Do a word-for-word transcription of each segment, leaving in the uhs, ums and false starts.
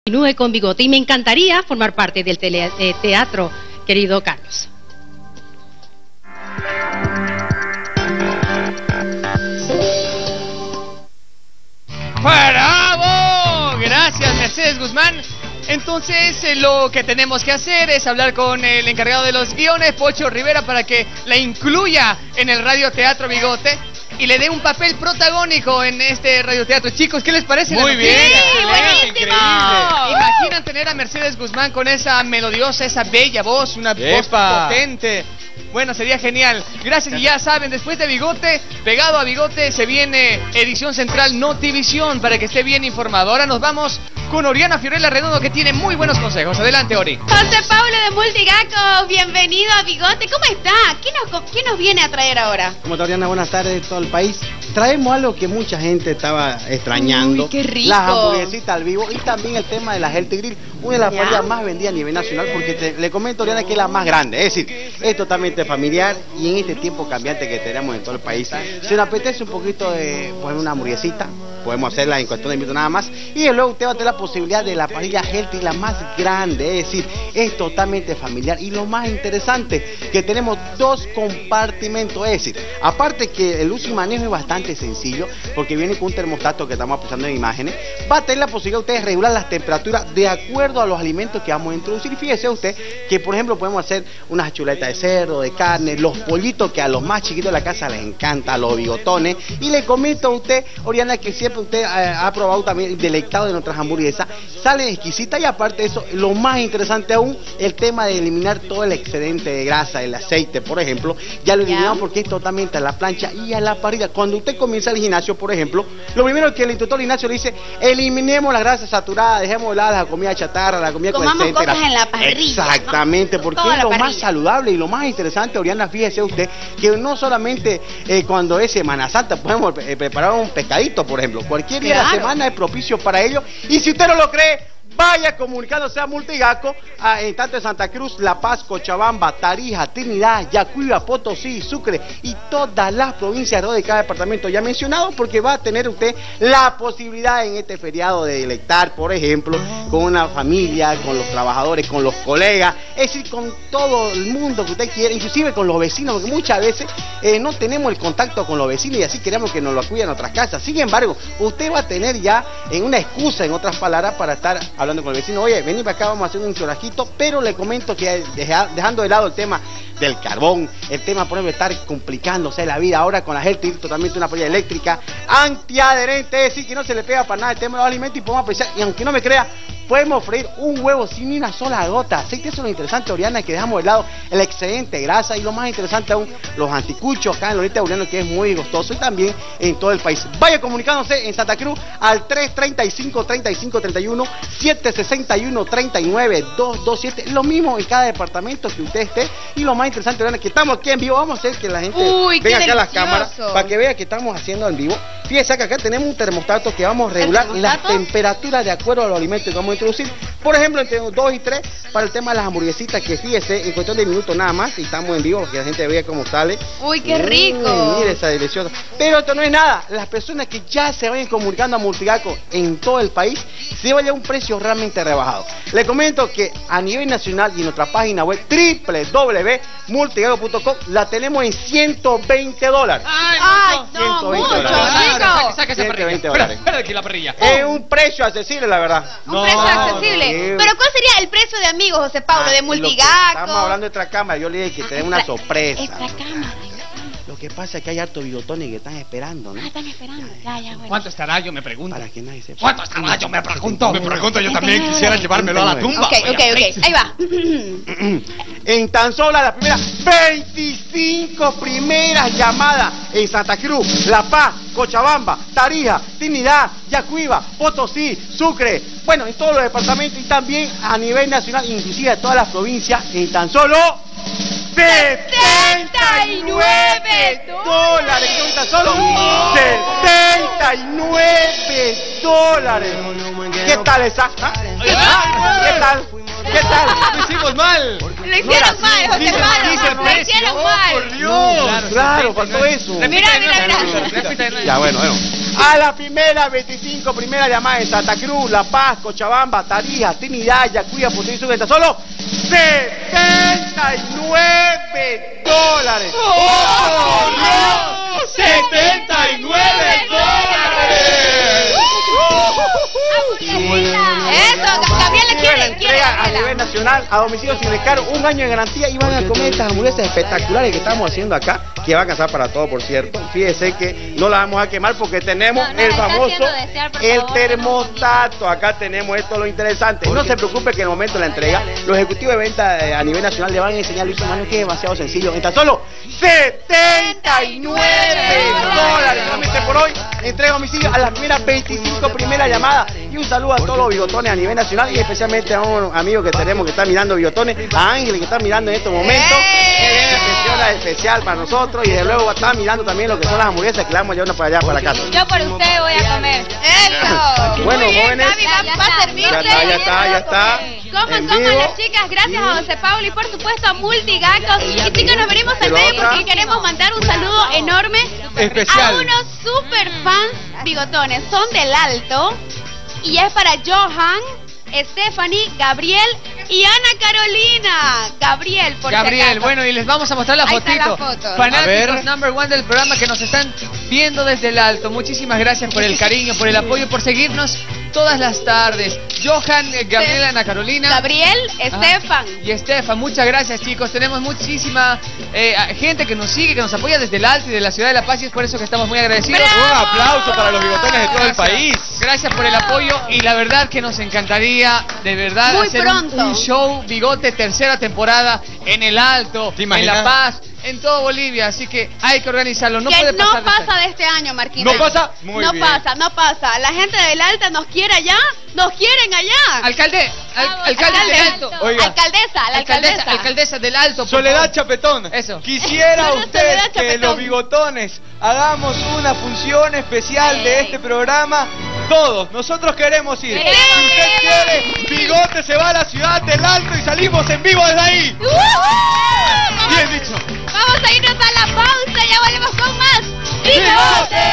Continúe con Bigote y me encantaría formar parte del tele, eh, teatro, querido Carlos. ¡Bravo! Gracias, Mercedes Guzmán. Entonces, eh, lo que tenemos que hacer es hablar con el encargado de los guiones, Pocho Rivera, para que la incluya en el radioteatro Bigote y le dé un papel protagónico en este radioteatro. Chicos, ¿qué les parece? Muy bien, sí, buenísimo. Increíble. Imaginan tener a Mercedes Guzmán con esa melodiosa, esa bella voz, una Epa. voz potente. Bueno, sería genial. Gracias, y ya saben, después de Bigote, pegado a Bigote, se viene edición central Notivisión para que esté bien informado. Ahora nos vamos con Oriana Fiorella Redondo, que tiene muy buenos consejos. Adelante, Ori. José Pablo de Multigaco, bienvenido a Bigote. ¿Cómo está? ¿Qué nos, qué nos viene a traer ahora? Como está, Oriana, buenas tardes de todo el país. Traemos algo que mucha gente estaba extrañando. Uy, qué rico. Las hamburguesitas al vivo y también el tema de la Healthy Grill, una de las parrillas más vendidas a nivel nacional, porque te, le comento, Oriana, que es la más grande. Es decir, es totalmente familiar y en este tiempo cambiante que tenemos en todo el país, si nos apetece un poquito de poner una hamburguesita, podemos hacerla en cuestión de minutos nada más, y luego usted va a tener la posibilidad de la parrilla Healthy, la más grande, es decir, es totalmente familiar. Y lo más interesante, que tenemos dos compartimentos, es decir, aparte que el uso y manejo es bastante sencillo, porque viene con un termostato que estamos pasando en imágenes, va a tener la posibilidad de ustedes regular las temperaturas de acuerdo a los alimentos que vamos a introducir. Y fíjese usted que, por ejemplo, podemos hacer unas chuletas de cerdo, de carne, los pollitos que a los más chiquitos de la casa les encanta, los bigotones. Y le comento a usted, Oriana, que siempre usted eh, ha probado también, deleitado de nuestras hamburguesas, salen exquisitas. Y aparte de eso, lo más interesante aún, el tema de eliminar todo el excedente de grasa, el aceite, por ejemplo, ya lo eliminamos porque es totalmente a la plancha y a la parrilla. Cuando usted comienza el gimnasio, por ejemplo, lo primero que el instructor del gimnasio le dice, eliminemos las grasas saturadas, dejemos de lado la comida chatarra, la comida con Comamos etcétera. cosas en la parrilla. Exactamente, porque Toda es la lo parrilla. más saludable y lo más interesante, Oriana, fíjese usted, que no solamente eh, cuando es Semana Santa podemos eh, preparar un pescadito, por ejemplo, cualquier día de la Claro. semana es propicio para ello. Y si usted no lo cree, vaya comunicándose a Multigaco, a, en tanto en Santa Cruz, La Paz, Cochabamba, Tarija, Trinidad, Yacuiba, Potosí, Sucre y todas las provincias de cada departamento ya mencionado, porque va a tener usted la posibilidad en este feriado de deleitar, por ejemplo, con una familia, con los trabajadores, con los colegas, es decir, con todo el mundo que usted quiera, inclusive con los vecinos, porque muchas veces eh, no tenemos el contacto con los vecinos y así queremos que nos lo cuiden en otras casas. Sin embargo, usted va a tener ya en una excusa, en otras palabras, para estar hablando con el vecino. Oye, vení para acá, vamos a hacer un churrasquito, pero le comento que deja, dejando de lado el tema del carbón, el tema, por ejemplo, de estar complicándose la vida ahora con la Healthy, totalmente una parrilla eléctrica, antiadherente, es decir, que no se le pega para nada el tema de los alimentos, y podemos apreciar, y aunque no me crea, podemos freír un huevo sin ni una sola gota. Así que eso es lo interesante, Oriana, que dejamos de lado el excedente de grasa, y lo más interesante aún, los anticuchos acá en Lorita Oriano, que es muy gustoso, y también en todo el país. Vaya comunicándose en Santa Cruz al tres treinta y cinco, treinta y cinco treinta y uno, siete sesenta y uno, treinta y nueve, doscientos veintisiete, lo mismo en cada departamento que usted esté. Y lo más interesante, Oriana, que estamos aquí en vivo, vamos a hacer que la gente Uy, venga qué acá a las delicioso. cámaras para que vea que estamos haciendo en vivo. Fíjese que acá tenemos un termostato que vamos a regular las termostato? temperaturas de acuerdo a los alimentos que vamos a introducir. Por ejemplo, entre dos y tres para el tema de las hamburguesitas, que fíjese, en cuestión de minutos nada más, y estamos en vivo para que la gente vea cómo sale. Uy, qué Mm, rico. Mire esa deliciosa. Pero esto no es nada. Las personas que ya se vayan comunicando a Multigaco en todo el país, se vaya a un precio realmente rebajado. Le comento que a nivel nacional y en nuestra página web doble u doble u doble u punto multigaco punto com la tenemos en ciento veinte dólares. Ay, no, ciento veinte mucho, dólares. chico. Saca, saca esa ciento parrilla. veinte Espera, dólares. espera aquí la parrilla. Es un precio accesible, la verdad. Un No, precio accesible. no. Pero ¿cuál sería el precio de amigos, José Pablo, Ah, de lo que Multigaco? Estamos hablando de otra cámara, yo le dije que tenemos una Extra- sorpresa. Extra cámara. Lo que pasa es que hay hartos bigotones que están esperando, ¿no? Ah, están esperando. Ya, ya, bueno. ¿Cuánto estará? Yo me pregunto. Para que nadie sepa. ¿Cuánto estará? Yo me pregunto. Me pregunto, yo también Ay, quisiera ay, llevármelo a la tumba. Ok, ok, ok. Ahí va. En tan solo las primeras veinticinco primeras llamadas en Santa Cruz, La Paz, Cochabamba, Tarija, Trinidad, Yacuiba, Potosí, Sucre, bueno, en todos los departamentos y también a nivel nacional, inclusive a todas las provincias, en tan solo setenta y nueve dólares. En tan solo setenta y nueve dólares. ¿Qué tal esa? ¿Ah? ¿Qué tal? ¿Qué tal? Lo hicimos mal. Lo hicieron mal, José Dice- Pablo. dice el Lo precio. hicieron Oh, mal. por Dios. Claro, faltó eso. Repita Mira, de nuevo, mira, repita, mira. repita de nuevo. Ya, bueno, bueno. A la primera veinticinco, primera llamada en Santa Cruz, La Paz, Cochabamba, Tarija, Trinidad, Yacuiba, Potosí, Sucre, solo setenta y nueve dólares. ¡Oh, no! ¡setenta y nueve dólares! Eso, Gabriel le quiere, quiere entrega a nivel nacional, a domicilio sin descargo, un año de garantía y van a comer estas hamburguesas espectaculares que estamos haciendo acá, que va a alcanzar para todo, por cierto. Fíjese que no la vamos a quemar porque tenemos no, no, el famoso, desear, el favor, termostato. Acá tenemos esto, lo interesante. No se preocupe que en el momento de la entrega, los ejecutivos de venta eh, a nivel nacional le van a enseñar, Luis Manuel, que es demasiado sencillo. En tan solo setenta y nueve dólares. Solamente por hoy, entrega a domicilio a las primeras veinticinco primeras llamadas. Y un saludo a todos los bigotones a nivel nacional y especialmente a un amigo que tenemos que está mirando bigotones, a Ángel que está mirando en estos momentos. Es una especial para nosotros y de luego está mirando también lo que son las hamburguesas que le vamos a llevar para allá, para casa. Yo por usted voy a comer. Eso. Bueno, muy bien, jóvenes. Gaby, va, Ya va a está. servirse. Ya está, ya está, ya está. Coman, En coman vivo. las chicas, gracias a José Pablo y por supuesto a Multigacos. Y chicos, nos venimos al Pero medio otra. porque queremos mandar un saludo enorme Especial. a unos super fans bigotones. Son del Alto y es para Johan, Stephanie, Gabriel y Ana Carolina. Gabriel, por si Gabriel, acaso. bueno, y les vamos a mostrar la Ahí está fotito. la foto. A Fanáticos ver. number one del programa que nos están viendo desde el alto. Muchísimas gracias por el cariño, por el apoyo, por seguirnos todas las tardes. Johan, eh, Gabriel, Ana Carolina. Gabriel, Ah, Estefan. y Estefan, muchas gracias, chicos. Tenemos muchísima eh, gente que nos sigue, que nos apoya desde el alto y de la ciudad de La Paz y es por eso que estamos muy agradecidos. Un aplauso para los bigotones de todo el país. Gracias por el apoyo y la verdad que nos encantaría de verdad Muy hacer un, pronto. un show Bigote tercera temporada en el Alto, ¿Te en imaginas? La Paz, en todo Bolivia, así que hay que organizarlo. No que puede no pasar de pasa este de este año, Marquina. ¿No pasa? Muy no bien. pasa, no pasa. La gente del Alta nos quiere allá, nos quieren allá. Alcalde, al- Vamos, alcalde del alcalde. Alto. Oiga. Alcaldesa, la alcaldesa. alcaldesa del Alto. por Soledad favor. Chapetón, Eso. quisiera Soledad usted que Chapetón. los bigotones hagamos una función especial de este programa. Todos, nosotros queremos ir. Queremos Si usted ir. quiere, Bigote se va a la ciudad del Alto y salimos en vivo desde ahí. ¡Uhú! Bien dicho. Vamos a irnos a la pausa, ya volvemos con más. ¡Bigote!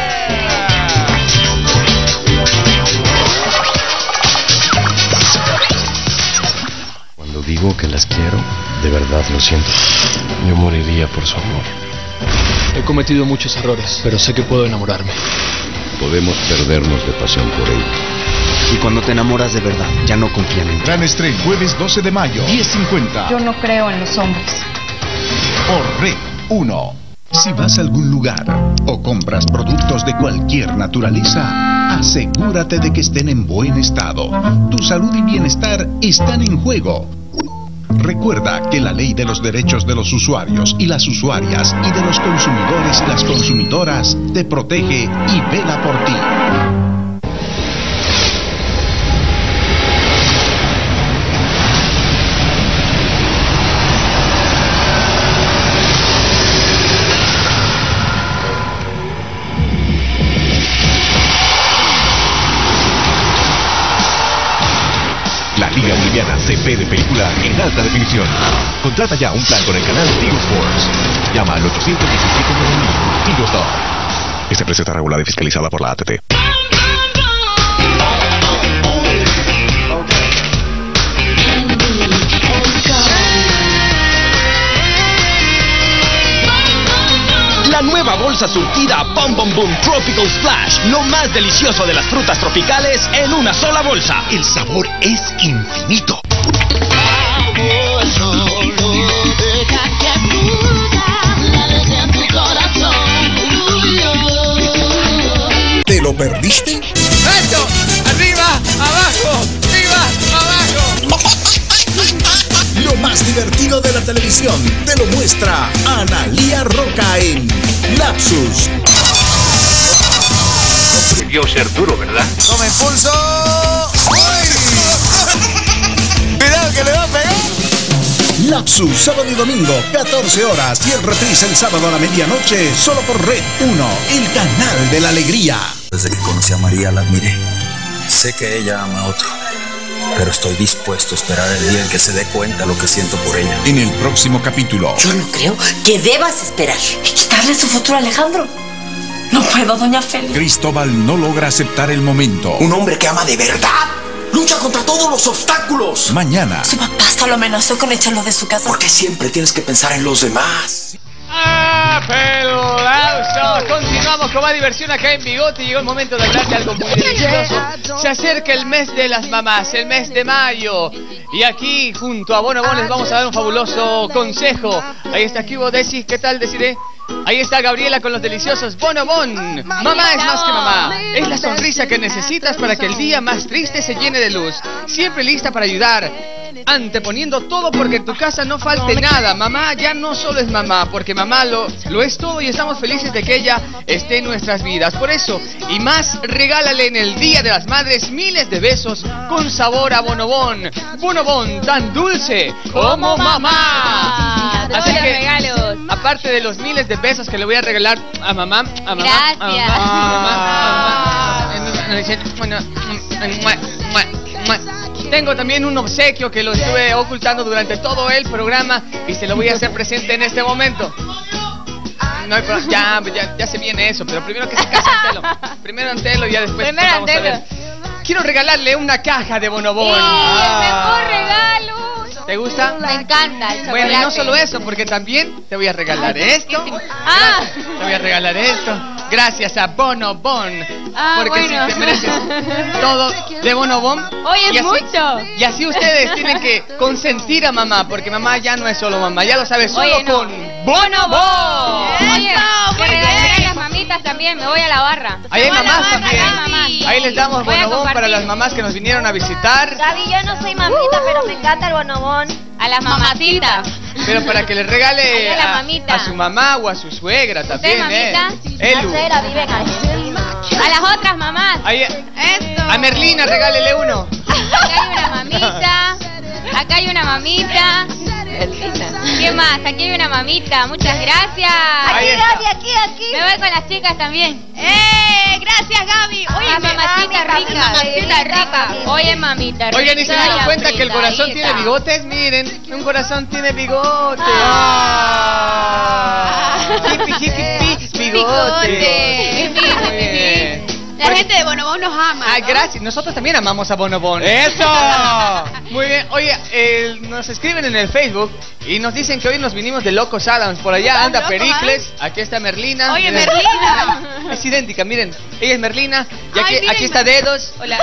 Cuando digo que las quiero, de verdad lo siento. Yo moriría por su amor. He cometido muchos errores, pero sé que puedo enamorarme. Podemos perdernos de pasión por ella. Y cuando te enamoras de verdad, ya no confían en ti. Gran estreno, jueves doce de mayo, diez cincuenta. Yo no creo en los hombres. Por Red uno. Si vas a algún lugar o compras productos de cualquier naturaleza, asegúrate de que estén en buen estado. Tu salud y bienestar están en juego. Recuerda que la ley de los derechos de los usuarios y las usuarias y de los consumidores y las consumidoras te protege y vela por ti. La Liga Boliviana C P de película en alta definición. Contrata ya un plan con el canal Tigo Sports. Llama al ochocientos diecisiete nueve mil. Tigo Star. Esta empresa está regulada y fiscalizada por la A T T. La nueva bolsa surtida Bum Bum Boom Tropical Splash, lo más delicioso de las frutas tropicales en una sola bolsa. El sabor es infinito. ¿Te lo perdiste? ¡Esto! ¡Arriba! ¡Abajo! ¡Arriba! ¡Abajo! Lo más divertido de la televisión te lo muestra Analía Roca en Lapsus. Debió ser duro, ¿verdad? Toma impulso. ¡Ay! Cuidado que le va a pegar. Lapsus, sábado y domingo, catorce horas y el reprise el sábado a la medianoche, solo por Red uno, el canal de la alegría. Desde que conocí a María la admiré. Sé que ella ama a otro, pero estoy dispuesto a esperar el día en que se dé cuenta lo que siento por ella. En el próximo capítulo. Yo no creo que debas esperar y quitarle su futuro a Alejandro. No puedo, doña Félix. Cristóbal no logra aceptar el momento. Un hombre que ama de verdad lucha contra todos los obstáculos. Mañana. Su papá hasta lo amenazó con echarlo de su casa. ¿Por qué siempre tienes que pensar en los demás? ¡Aplausos! Continuamos con más diversión acá en Bigote. Llegó el momento de hablar de algo muy delicioso. Se acerca el mes de las mamás, el mes de mayo. Y aquí, junto a Bono Bon, les vamos a dar un fabuloso consejo. Ahí está Cubo, Desi, ¿qué tal, Desiree? Ahí está Gabriela con los deliciosos Bono Bon. Mamá es más que mamá. Es la sonrisa que necesitas para que el día más triste se llene de luz. Siempre lista para ayudar, anteponiendo todo porque en tu casa no falte nada. Mamá ya no solo es mamá, porque mamá lo, lo es todo y estamos felices de que ella esté en nuestras vidas. Por eso, y más, regálale en el Día de las Madres miles de besos con sabor a Bono Bon. Bono Bon, tan dulce como mamá. Así que, regalos. Aparte de los miles de besos que le voy a regalar a mamá, a mamá, Gracias. a mamá, a mamá, a mamá. Tengo también un obsequio que lo estuve ocultando durante todo el programa y se lo voy a hacer presente en este momento. No hay pro- ya, ya, ya se viene eso, pero primero que se case Antelo. Primero Antelo y ya después Primero vamos a Antelo. ver. Quiero regalarle una caja de Bono Bon. ¡Sí, el mejor regalo! ¿Te gusta? Me encanta el chocolate. Bueno, y no solo eso, porque también te voy a regalar esto. Ah. Te voy a regalar esto. Gracias a Bono Bon. Ah, porque bueno. si te mereces todo de Bono Bon. Oye, es y así, mucho. Y así ustedes tienen que consentir a mamá, porque mamá ya no es solo mamá, ya lo sabes, solo Oye, no. con Bono Bon. Oye, que regalen a las mamitas también, me voy a la barra. Ahí hay Me voy a la mamás barra, también. ahí hay mamás. Ahí les damos Voy a Bono Bon para compartir. las mamás que nos vinieron a visitar. Gaby, yo no soy mamita, pero me encanta el bonobón. A las mamatitas. Pero para que le regale Ahí a la a, mamita. a su mamá o a su suegra también, ¿eh? mamita? Elu. La suegra vive en Argentina. A las otras mamás. Ahí, Eso. a Merlina regálele uno. Acá hay una mamita. Acá hay una mamita. ¿Qué más? Aquí hay una mamita. Muchas gracias. Aquí, Ahí está. Gaby, aquí, aquí. Me voy con las chicas también. ¡Eh! Gracias, Gaby. Oye, Ah, mamacita rica. Mamacita rica. Oye, mamita rica. Oigan, ¿y se dieron y cuenta que el corazón apretadita. tiene bigotes? Miren, un corazón tiene bigotes. Ah. Hippie, hippie, hippie, Bigote. bigotes. Muy bien. La gente de Bonobón nos ama. Ah, gracias. Nosotros también amamos a Bono Bon. ¡Eso! Muy bien. Oye, eh, nos escriben en el Facebook y nos dicen que hoy nos vinimos de Locos Adams. Por allá anda loco, Pericles. Aquí está Merlina. Oye, Miren. Merlina. Es idéntica, miren. Ella es Merlina. Y Ay, aquí, miren. aquí está Dedos. Hola.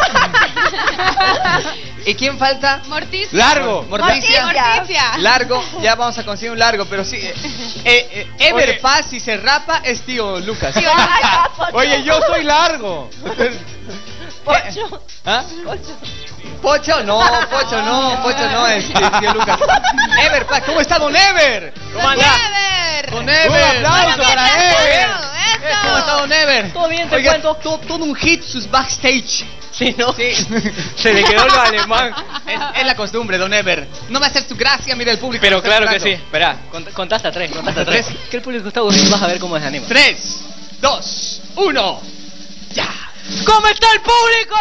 ¿Y quién falta? Morticia. Largo. Morticia. Morticia. Largo. Ya vamos a conseguir un largo, pero sí. Eh, eh, Ever Paz, si se rapa, es tío Lucas. Oye, yo soy largo. Pocho. ¿Ah? Pocho, no, Pocho no, Pocho no, es tío Lucas. Ever Paz, ¿cómo está Don Ever? ¿Cómo anda? Ever. Don Ever. Un aplauso para Ever. Eh, ¿Cómo está Don Ever? Todo bien, te Oiga, cuento. to- todo un hit sus backstage. Sí, ¿no? Sí. Se le quedó lo alemán. Es, es la costumbre, Don Ever. No va a ser tu gracia, mira el público. Pero está claro que sí. esperando. Esperá, cont- contaste a tres, contaste a tres. ¿Tres? Que el público está aburrido, vas a ver cómo es anima. Tres, dos, uno, ya. ¿Cómo está el público?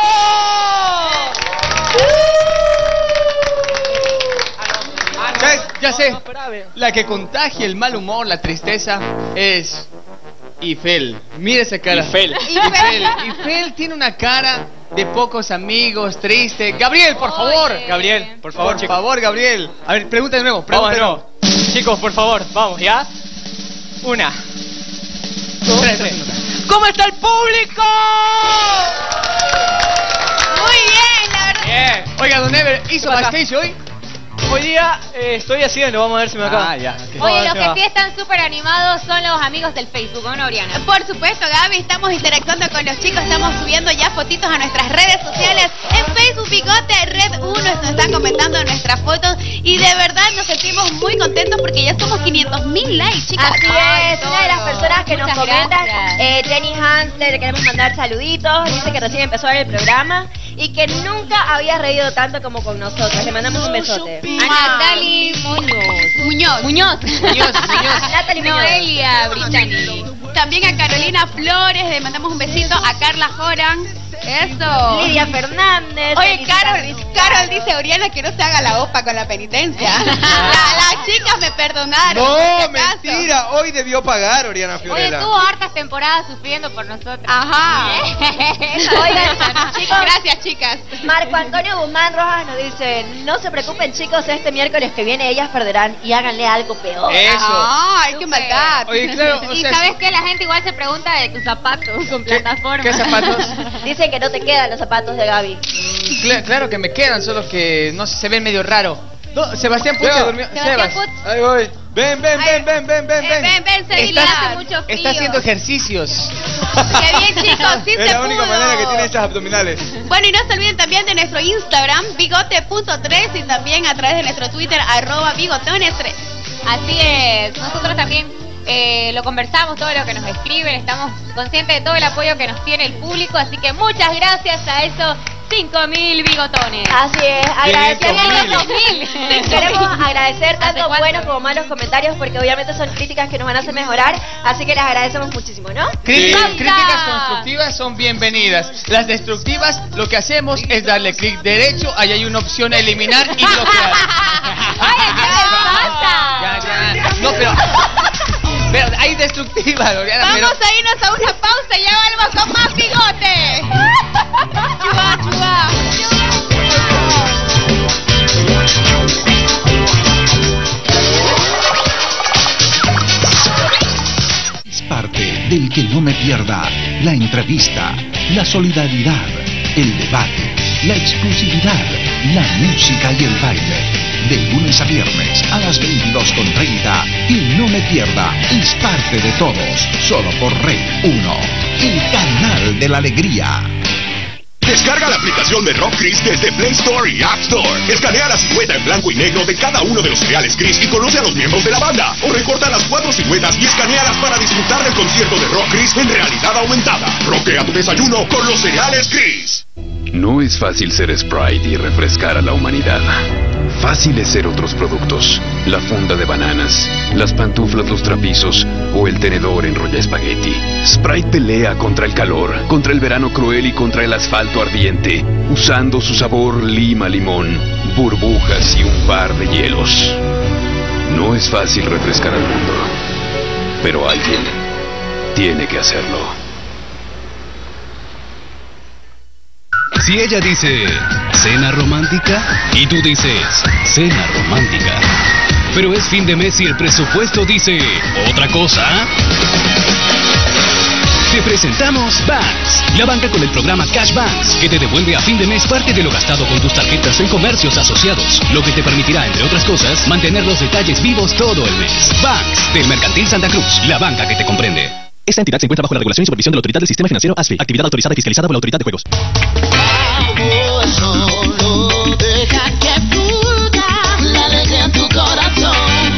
¿Sabes? Ya sé. No, esperá, ve. La que contagia el mal humor, la tristeza, es Ifel. Mira esa cara. Ifel. Ifel. Ifel tiene una cara de pocos amigos, triste. Gabriel, por favor. Oye. Gabriel, por favor, por chicos. favor, Gabriel. A ver, pregunta de nuevo. Vamos Pregunta de nuevo. Chicos, por favor, vamos, ¿ya? Una. Dos, Tres, tres. tres. ¿Cómo está el público? Muy bien, la verdad. Bien. Oiga, Don Ever, ¿hizo Acá. backstage hoy? Hoy día eh, estoy haciendo, vamos a ver si me acaba. Ah, ya. ok. Oye, Vamos, los se que va. sí están súper animados son los amigos del Facebook, ¿no, Oriana? Por supuesto, Gaby, estamos interactuando con los chicos, estamos subiendo ya fotitos a nuestras redes sociales. En Facebook, Bigote Red uno nos están comentando nuestras fotos y de verdad nos sentimos muy contentos porque ya somos quinientos mil likes, chicas. Así Ay, es, una de las todo. personas que nos Muchas comentan, gracias. eh, Jenny Hans, le queremos mandar saluditos, dice que recién empezó a ver el programa y que nunca había reído tanto como con nosotros. Le mandamos un besote. A Natalie Muñoz. Muñoz. Muñoz. Muñoz, Muñoz. Natalie Muñoz. Noelia Brittany. también a Carolina Flores, le mandamos un besito, a Carla Joran. Eso. Lidia Fernández. Oye, Carol, Carol dice Oriana que no se haga la opa con la penitencia. la, las chicas me perdonaron. No, mentira. Hoy debió pagar Oriana Fiorella. Oye, tuvo hartas temporadas sufriendo por nosotros. Ajá. Oigan, chicos. Gracias, chicas. Marco Antonio Guzmán Rojas nos dice: no se preocupen, chicos, este miércoles que viene ellas perderán y háganle algo peor. Eso. Ay, qué maldad. Oye, claro, o Y sea, sabes que la gente igual se pregunta de tus zapatos con plataforma. ¿Qué zapatos? Dicen que no te quedan los zapatos de Gaby. Cla- claro que me quedan, solo que no sé, se ven medio raro. No, Sebastián Puch se Seba. durmió. Sebastián Sebas, Puch. Ahí voy. Ven, ven, ven, ven, ven, ven, Eh, ven. ven, ven, Sevilla, Está- hace mucho frío. está haciendo ejercicios. Qué bien, chicos, sí Es se la única pudo. manera que tiene esas abdominales. Bueno, y no se olviden también de nuestro Instagram, bigote punto tres, y también a través de nuestro Twitter, arroba bigotones tres. Así es, nosotros también eh, lo conversamos, todo lo que nos escriben, estamos conscientes de todo el apoyo que nos tiene el público, así que muchas gracias a esos cinco mil bigotones. Así es, agradecemos quinientos mil. Queremos agradecer tanto cuánto? buenos como malos comentarios porque obviamente son críticas que nos van a hacer mejorar, así que les agradecemos muchísimo, ¿no? Críticas, ¡Basta! críticas constructivas son bienvenidas. Las destructivas, lo que hacemos es darle clic derecho, ahí hay una opción a eliminar y bloquear. Oye, ¿qué les pasa? Ya, ya. No, pero. Pero hay destructivas, Oriana. Vamos pero- a irnos a una pausa y ya volvemos con más bigote. Chua, chua. Es parte del que no me pierda la entrevista, la solidaridad, el debate, la exclusividad, la música y el baile. De lunes a viernes a las veintidós con treinta y no me pierda, es parte de todos, solo por Red uno, el canal de la alegría. Descarga la aplicación de Rock Chris desde Play Store y App Store. Escanea la silueta en blanco y negro de cada uno de los cereales Chris y conoce a los miembros de la banda. O recorta las cuatro siluetas y escanealas para disfrutar del concierto de Rock Chris en realidad aumentada. Roquea tu desayuno con los cereales Chris. No es fácil ser Sprite y refrescar a la humanidad. Fácil es ser otros productos. La funda de bananas, las pantuflas, los trapizos o el tenedor enrolla espagueti. Sprite pelea contra el calor, contra el verano cruel y contra el asfalto ardiente, usando su sabor lima-limón, burbujas y un par de hielos. No es fácil refrescar al mundo, pero alguien tiene que hacerlo. Si ella dice cena romántica y tú dices cena romántica, pero es fin de mes y el presupuesto dice otra cosa, te presentamos Banks, la banca con el programa Cash Banks, que te devuelve a fin de mes parte de lo gastado con tus tarjetas en comercios asociados, lo que te permitirá, entre otras cosas, mantener los detalles vivos todo el mes. Banks, del Mercantil Santa Cruz, la banca que te comprende. Esta entidad se encuentra bajo la regulación y supervisión de la Autoridad del Sistema Financiero A S F I, actividad autorizada y fiscalizada por la Autoridad de Juegos. Solo deja que fluya la alegría en tu corazón.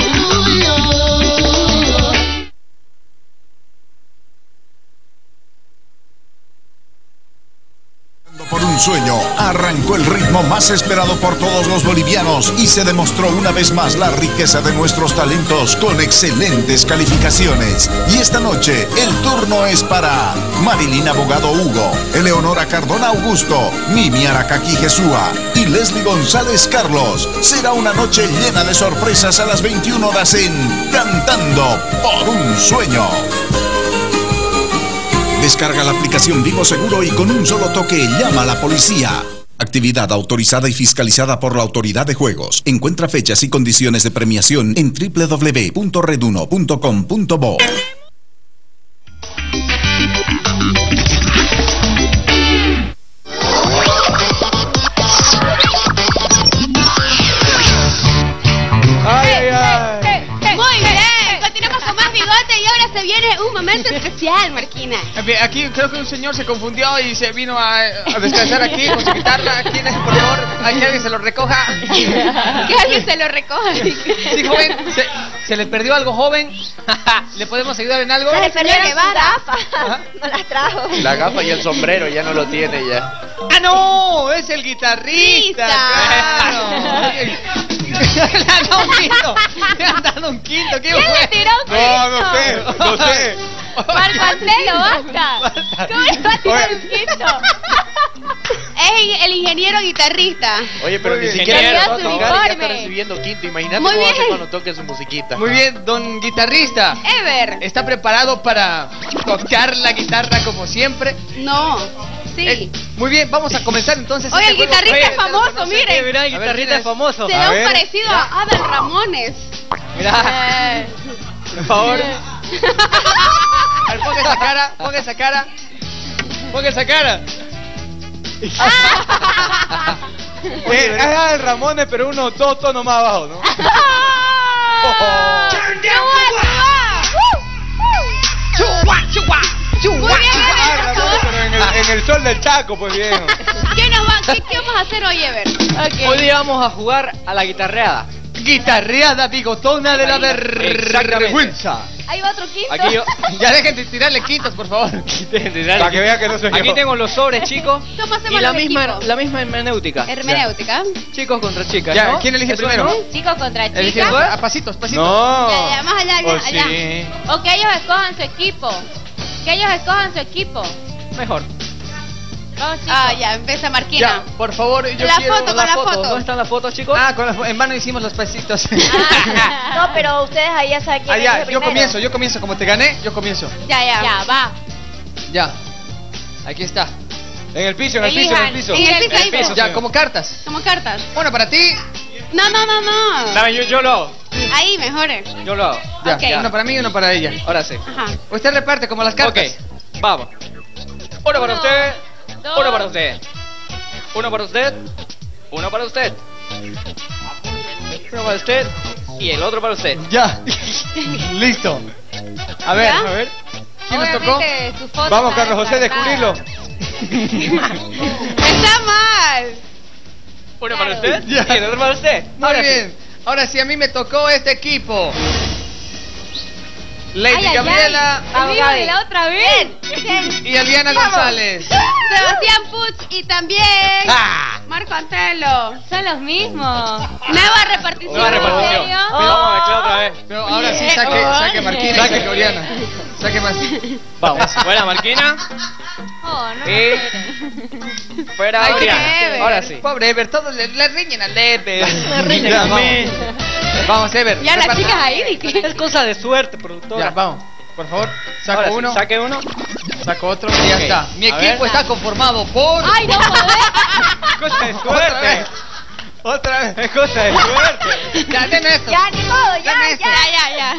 Por un sueño, arrancó el ritmo más esperado por todos los bolivianos y se demostró una vez más la riqueza de nuestros talentos con excelentes calificaciones. Y esta noche, el turno es para Marilyn Abogado Hugo, Eleonora Cardona Augusto, Mimi Aracaki Jesúa y Leslie González Carlos. Será una noche llena de sorpresas a las veintiuna horas en Cantando por un Sueño. Descarga la aplicación Vivo Seguro y con un solo toque llama a la policía. Actividad autorizada y fiscalizada por la Autoridad de Juegos. Encuentra fechas y condiciones de premiación en doble u doble u doble u punto red uno punto com punto bo. Ay, ay, ay. Muy bien, continuamos con más bigote y ahora se viene un momento especial, Marquina. Aquí creo que un señor se confundió y se vino a, a descansar aquí con su guitarra. ¿Quién es, por favor? Hay que alguien se lo recoja. Que alguien se lo recoja. Sí, joven, se, se le perdió algo, joven. ¿Le podemos ayudar en algo? Se le perdieron Guevara. sus gafas. No las trajo. La gafa y el sombrero ya no lo tiene ya. ¡Ah, no! Es el guitarrista. Claro. Le han dado un quinto. Le han dado un quinto. ¿Qué ¿Quién fue? le tiró un No, no sé, no sé. Marco Antelo, basta. ¿Cómo le va a tirar un quinto? Es el ingeniero guitarrista. Oye, pero ni siquiera ya está recibiendo quinto. Imagínate cómo va a ser cuando toque su musiquita. Muy bien, don guitarrista. Ever. ¿Está preparado para tocar la guitarra como siempre? No. Sí. Eh, muy bien, vamos a comenzar entonces. Oye, este el guitarrista juego. es famoso, miren. Mira, el guitarrista es famoso. Se da un parecido a Adal Ramones. Mira. Eh. Por favor. A ver, ponga esa cara, ponga esa cara. Ponga esa cara. Eh, es Adal Ramones, pero uno dos tonos más abajo, ¿no? Muy bien, Ah, Ramones, pero en el, en el sol del Chaco, pues bien. ¿Qué, nos va, qué, ¿Qué vamos a hacer hoy, Ever? Okay. Hoy día vamos a jugar a la guitarreada. Guitarreada bigotona de la vergüenza. Ahí va otro quinto. Aquí yo... Ya dejen de tirarle quintos, por favor. Para que vean que no soy yo. Aquí tengo los sobres, chicos. ¿Cómo hacemos Y la los misma, equipos? la misma hermenéutica. Hermenéutica. Chicos contra chicas, Ya, ¿no? ¿quién elige ¿Eso primero? no? Chicos contra Elige chicas. dos, a pasitos, pasitos. No. Ya, ya, más allá, allá, Oh, allá. sí. O que ellos escojan su equipo. Que ellos escojan su equipo. Mejor. Vamos, chicos. Ah, ya, empieza Marquina. Ya, por favor, yo La quiero foto, con la la foto. foto. ¿Dónde están las fotos, chicos? Ah, con la, en vano hicimos los pasitos. No, pero ustedes ahí ya saben quién Ah, es ya, el yo primero. comienzo, yo comienzo. Como te gané, yo comienzo. Ya, ya. Ya, va. Ya. Aquí está. En el piso, en el piso, en el piso. En el piso, ahí, piso. Ya, como cartas. como cartas. Bueno, para ti. No, no, no, no. Dame, yo, yo lo hago. Ahí, mejor. Yo lo hago. Ya, Ok. uno para mí y uno para ella. Ahora sí. Ajá. Usted reparte como las cartas. Ok, vamos. Uno para Uno, usted. dos. Uno para usted. Uno para usted. Uno para usted. Uno para usted. Y el otro para usted. Ya. Listo. A ver, ¿Ya? a ver. ¿Quién nos tocó? Obviamente, su foto Vamos, está Carlos José, desmarcada. descubrirlo. Está mal. Uno para usted. Ya. Y el otro para usted. Muy Ahora sí. bien. Ahora sí, a mí me tocó este equipo. Lady Ay, ay, Gabriela ay. Amigo de la otra vez. y Eliana González. Sebastián Puch y también Ah. Marco Antelo. Son los mismos. Nueva repartición. Nueva repartición. ¿En serio? Pero vamos a mezclar otra vez. Pero ahora sí saque, saque Marquina y saque Oriana. Saque más. Vamos. Buena Marquina. Oh, no. Y fuera Ay, Oriana. Ever. Ahora sí. Pobre Ever, todos le, le riñen al Ever. Le riñen Ya, a mí. Vamos. Vamos, Ever. Ya las reparte. chicas ahí, ¿de qué? Es cosa de suerte, productora. Ya, vamos. Por favor, saco Ahora sí, uno. Saque uno. Saco otro y ya Ok. está. Mi A equipo ver. está conformado por. Ay, no podés. Cosa de Otra suerte. vez. Otra vez. Es cosa de suerte. Ya, denme esto. Ya, ni modo, ya, Dame ya. esto. Ya, ya, ya.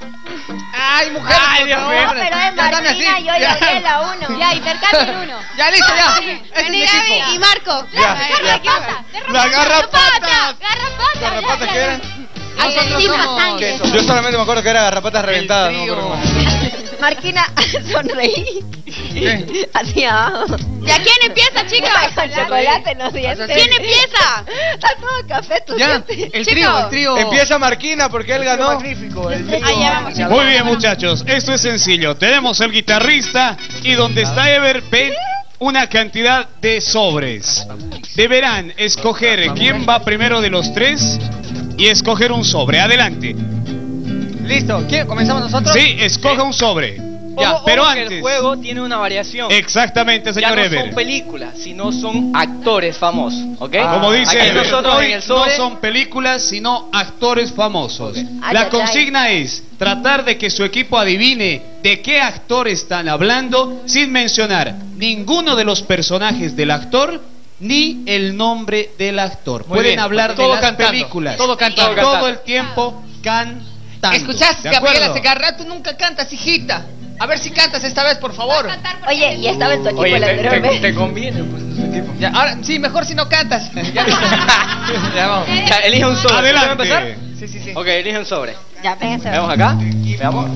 Ay, mujer. Ay, por Dios favor. mío. No, pero es Ya, dame Martina, así. yo y Ya. Gabriela, uno. Ya, intercambien uno. Ya, listo, ya. Este es Vení, mi Gaby equipo. y Marco. Ya, ya. Garrapata. La garrapata. Garrapata. ¿Garrapatas ya, qué ya. eran? Nosotros Encima somos- sangre. Yo solamente me acuerdo que era garrapatas reventadas, ¿no? trío. Pero- Marquina, sonreí. Así abajo. ¿Ya quién empieza, chicos? Con chocolate en los dientes. ¿Quién empieza? Está todo café, tu Ya, dientes. el trío, el trío. Empieza Marquina porque él ganó. Magnífico. El trío. Ahí ya vamos. Muy bien, muchachos, esto es sencillo. Tenemos el guitarrista y donde está Ever, ven una cantidad de sobres. Deberán escoger quién va primero de los tres y escoger un sobre. Adelante. Listo. ¿Quién? ¿Comenzamos nosotros? Sí, escoja un sobre. Ya, Ojo, pero ojo que antes. el juego tiene una variación. Exactamente, señor ya no Ever. son películas, sino son actores famosos, ¿ok? Como dice Aquí Ever, nosotros hoy en el sobre no son películas, sino actores famosos. Ay, La ay, consigna es tratar de que su equipo adivine de qué actor están hablando sin mencionar ninguno de los personajes del actor ni el nombre del actor. Muy Pueden bien, hablar todo de las cantando, películas. todo cantando. Y todo el tiempo cantando. ¿Escuchaste, ¿De Gabriela acuerdo? Segarra? Tú nunca cantas, hijita. A ver si cantas esta vez, por favor. Oye, y estaba en tu equipo Oye, la te, anterior te- vez. te conviene, pues, en su equipo. Ya, ahora, sí, mejor si no cantas. Ya, ya vamos. Ya, elige un sobre. Adelante. ¿Podemos empezar? Sí, sí, sí. Ok, elige un sobre. Ya, vénganse. Veamos acá. Veamos.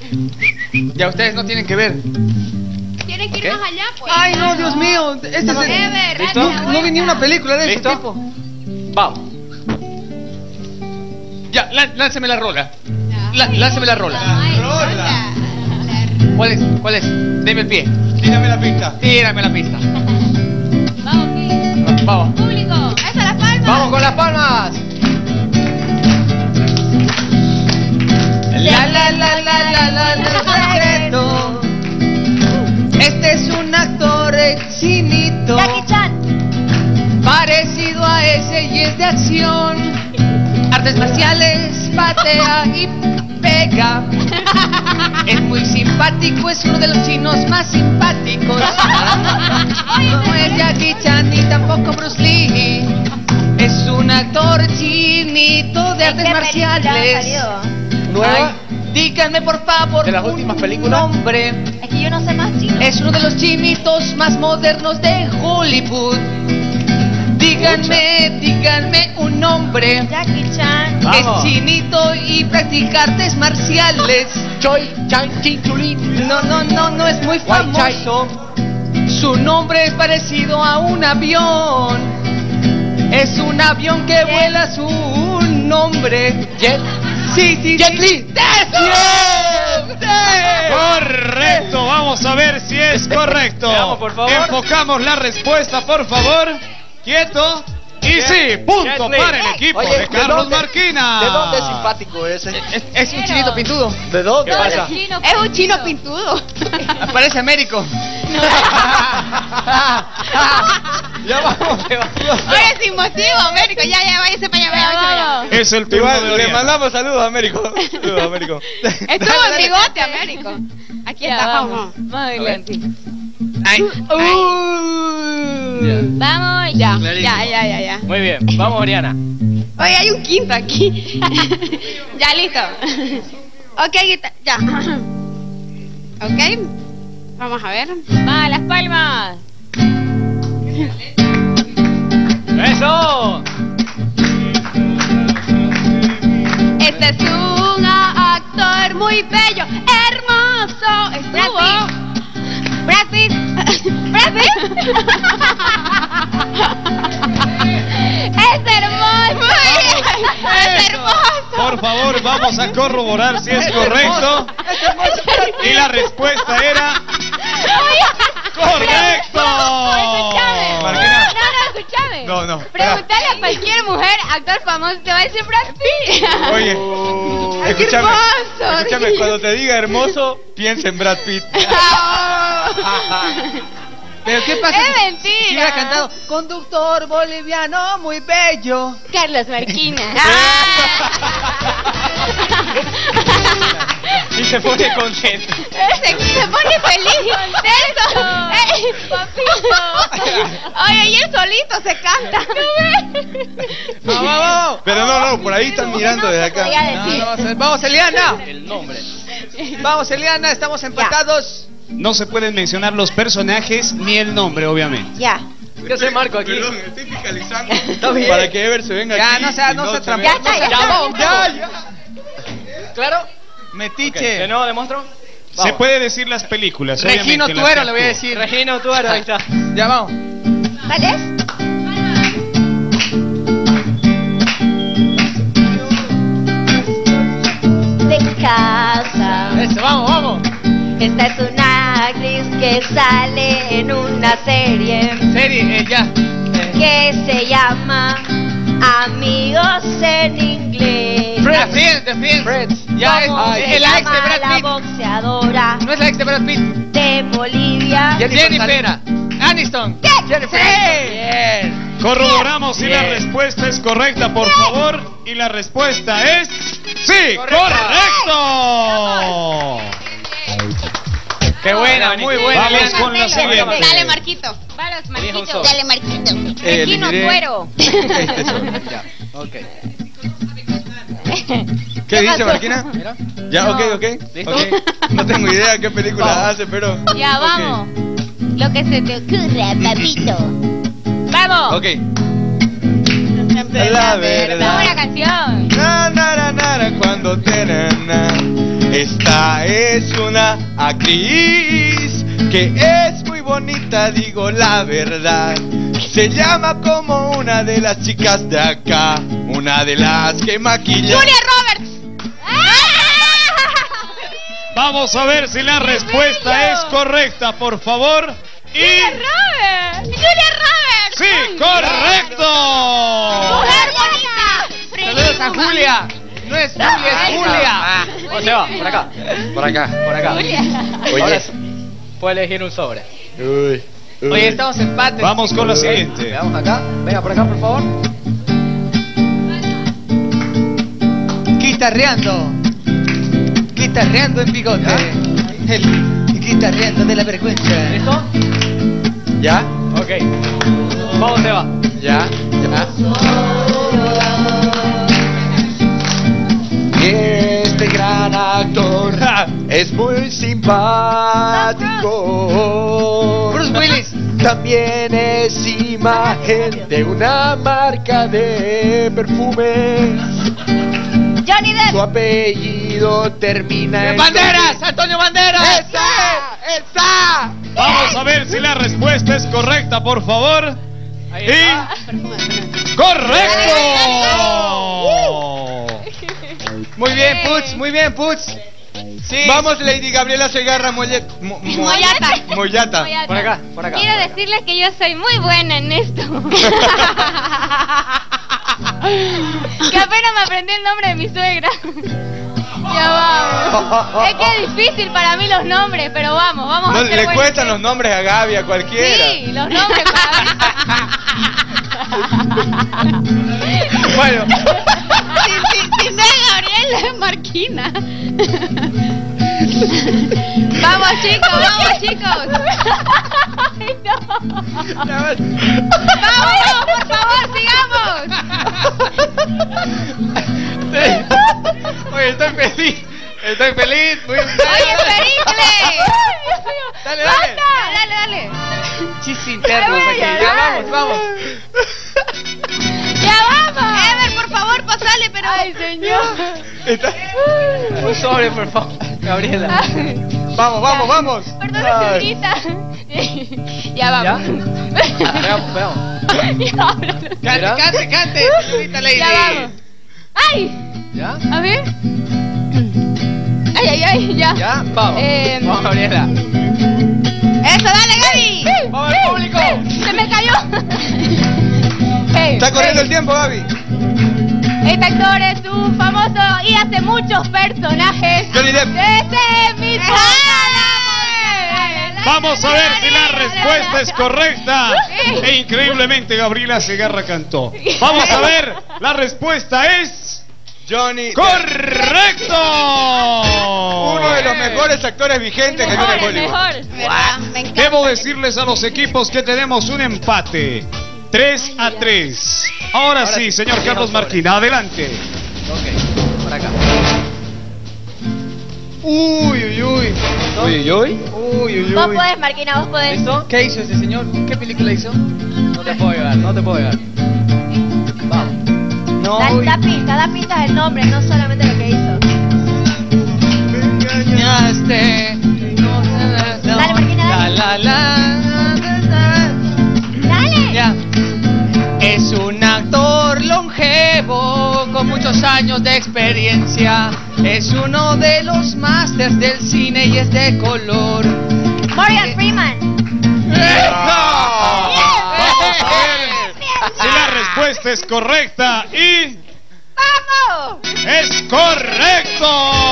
Ya ustedes no tienen que ver. Tienen que ir Ok. más allá, pues. Ay, no, Dios mío. Este es el... Ever, ¿Listo? dale la No, no vi ni vuelta. una película de ese ¿Listo? tipo. Vamos. Ya, lá- lánceme la rola. La- lánceme la rola. Ay, Rola. ¿Cuál es? ¿Cuál es? Deme el pie. Tírame la pista. Tírame la pista. Vamos, Pili. Vamos. Público. Eso, las palmas. Vamos con las palmas. La la la la la la la secreto. leyes de acción, artes marciales, patea y pega. Es muy simpático, es uno de los chinos más simpáticos. No es Jackie Chan ni tampoco Bruce Lee. Es un actor chinito de artes marciales. ¿Nueva? Ay, díganme por favor ¿De las un últimas películas? nombre. Es que yo no sé más chino. Es uno de los chinitos más modernos de Hollywood. Díganme, díganme un nombre. Jackie Chan. Vamos. Es chinito y practica artes marciales. Choi Chan Chin Chulin. No, no, no, no es muy Wai Chai. famoso. Su nombre es parecido a un avión. Es un avión que Jet. vuela su nombre. Jet. Sí, sí, Jet sí. Li. ¡Eso! ¡Sí! Correcto, vamos a ver si es correcto. Veamos, por favor. Enfocamos la respuesta, por favor. Quieto. Y sí, punto Jet Li. para el equipo Oye, de ¿de Carlos dónde- Marquina. ¿De dónde es simpático ese? Es, es un chinito pintudo. ¿De dónde? Todos pasa? los chinos Es un chino pintudo. Parece Américo. Ya vamos. Oye, sin motivo, Américo. Ya, ya, váyase para allá, váyase para allá. Es el turno de Igual le Oriana. mandamos saludos a Américo. Saludos a Américo. Estuvo en bigote, Américo. Aquí Ya, está, vamos. vamos. Muy bien. Ay, Vamos, ya, ya, ya, ya, ya. Muy bien, vamos Oriana. Oye, hay un quinto aquí. Ya, listo. Ok, guita- ya. Ok. Vamos a ver. Va, Las Palmas. ¡Eso! Este es un actor muy bello, hermoso. Estuvo. Brad Pitt. Brad Pitt. Es hermoso. Es hermoso. Por favor, vamos a corroborar si es correcto. Y la respuesta era correcto. Marquina. No, no, escúchame. No, no. Pregúntale a cualquier mujer, actor famoso, te va a decir Brad Pitt. Oye, Ay, qué escúchame. hermoso. Escúchame, cuando te diga hermoso, piensa en Brad Pitt. Pero ¿qué pasa Es si- mentira. si hubiera cantado conductor boliviano muy bello? Carlos Marquina. Y se pone contento. Se, se pone feliz, contento. Eh, papito. Oye, y él solito se canta. Vamos, vamos. Pero no, no, por ahí están mirando desde acá. No, no, vamos, a- vamos, Eliana. El nombre. Vamos, Eliana, estamos empatados. No se pueden mencionar los personajes ni el nombre, obviamente. Ya. ¿Qué hace Marco aquí? Perdón, estoy fiscalizando. Está bien. Para que Ever se venga Ya, aquí. no sea- y no sea se trampa- vea. Ya está, ya Ya, está. vamos. Ya, ya. ¿Claro? Metiche. Ok, ¿de nuevo demuestro? Se Vamos. puede decir las películas. Regino obviamente, las Tuero que le voy a actúan. decir. Regino Tuero, ahí está. Ya vamos. ¿Cuál es? De casa. Eso, vamos, vamos. Esta es una actriz que sale en una serie Serie, eh, ya. que se llama Amigos en Inglés. The Friends, The Friends. Ya es, ¿Cómo es se la ex de llama Brad la Pitt. boxeadora No es la ex de Brad Pitt. de Bolivia? Jennifer. Jennifer. Aniston. Jennifer. Bien. Corroboramos si la Bien. respuesta es correcta, por favor. Y la respuesta es sí, correcto. Qué buena, muy buena. Vamos Eliana. con la siguiente. Dale, Marquito. Va, Los Elijo un Marquitos. sobre. Dale, Marquito. Eh, Regino elegiré Tuero. este sobre. Ya, ok. ¿Qué dice Marquina? Ya, ok, ok. ¿Listo? ok. No tengo idea qué película hace, pero. Ya, ok. vamos. Lo que se te ocurra, papito. ¡Vamos! Ok. La verdad. Vamos a la canción. Na, na, na, na, na, cuando te na, na. Esta es una actriz que es muy bonita, digo la verdad. Se llama como una de las chicas de acá, una de las que maquilla. Julia Roberts. Vamos a ver si la respuesta es correcta, por favor. Y Julia Roberts. Julia Roberts. sí, correcto. Mujer bonita. Saludos a Julia. No es Julia, es Julia. ¿Cómo se va? Por acá. Por acá. Por acá. Julia. Ahora sí. Puede elegir un sobre. Uy, uy. Oye, estamos empates. Vamos con la siguiente. Veamos acá. Venga por acá, por favor. guitarreando. Guitarreando en bigote. El guitarreando de la vergüenza. ¿Listo? ¿Ya? Ok. Vamos, Eva. Ya, ya. Este gran actor es muy simpático. Bruce Willis. También es imagen de una marca de perfumes. Johnny Depp. Su apellido termina en... ¡Banderas! ¡Antonio Banderas! ¡Esa! ¡Esa! Vamos a ver si la respuesta es correcta, por favor. Ahí está. Y... ¡correcto! Muy bien, Puts, muy bien, Puts. Sí. Vamos, Lady Gabriela Segarra Mollet... Mo- mo- Moyata. Moyata. Moyata. Por acá, por acá. Quiero por acá. decirles que yo soy muy buena en esto. Que apenas me aprendí el nombre de mi suegra. Ya vamos. Es que es difícil para mí los nombres, pero vamos, vamos No, a hacer le buen- cuestan los nombres a Gaby, a cualquiera. Sí, los nombres para mí. Bueno, Si, si, si no es Gabriela, es Marquina. Vamos, chicos, vamos, chicos. Ay, no. Vamos, vamos, por favor, sigamos. Oye, estoy feliz. Estoy feliz. Muy... Oye, Pericle. Dale, dale. Basta, dale, dale. Chis internos aquí. Ya vamos, vamos. Ya vamos. Ever, por favor, pasale, pero... Ay, señor. Está- un sobre, por favor. Gabriela. Vamos, vamos, vamos. Perdón, Ay. señorita. Ya vamos. Veamos, veamos. Ya vamos. Cante, cante, cante. Señorita Lady. Ya vamos. ¡Ay! ¿Ya? A ver. Ay, ay, ay, ya. ¿Ya? Vamos. Eh, Vamos, Gabriela. Eso, dale, Gaby. ¡Vamos al público! Se me cayó. Hey, Está corriendo hey. el tiempo, Gaby. Este actor es un famoso y hace muchos personajes. Johnny Depp. Ese es mi Vamos a ver si la respuesta es correcta. E increíblemente Gabriela Segarra cantó. Vamos a ver, la respuesta es... Johnny Depp. ¡correcto! Uno de los mejores actores vigentes que tiene Mejor, Hollywood. mejor. ¿Verdad? Me encanta. Debo decirles a los equipos que tenemos un empate. tres a tres. Ahora Ahora sí, sí, señor sí, Carlos vamos, Marquina, adelante. Ok, por acá. Uy, uy, uy. Uy, uy, uy. Uy, uy, Vos uy. podés, Marquina, vos podés. ¿Listo? ¿Qué hizo ese señor? ¿Qué película hizo? No te puedo llegar, no te puedo llegar. Vamos. No. Da, uy. da pistas, da pistas del nombre, no solamente lo que hizo. Engañaste. Dale, Marquina, La, dale. la, la, la, la. Dale. Ya. Es un actor longevo con muchos años de experiencia. Es uno de los masters del cine y es de color. Morgan Freeman. ¡Eso! Vamos a ver si la respuesta es correcta y... ¡Vamos! ¡es correcto!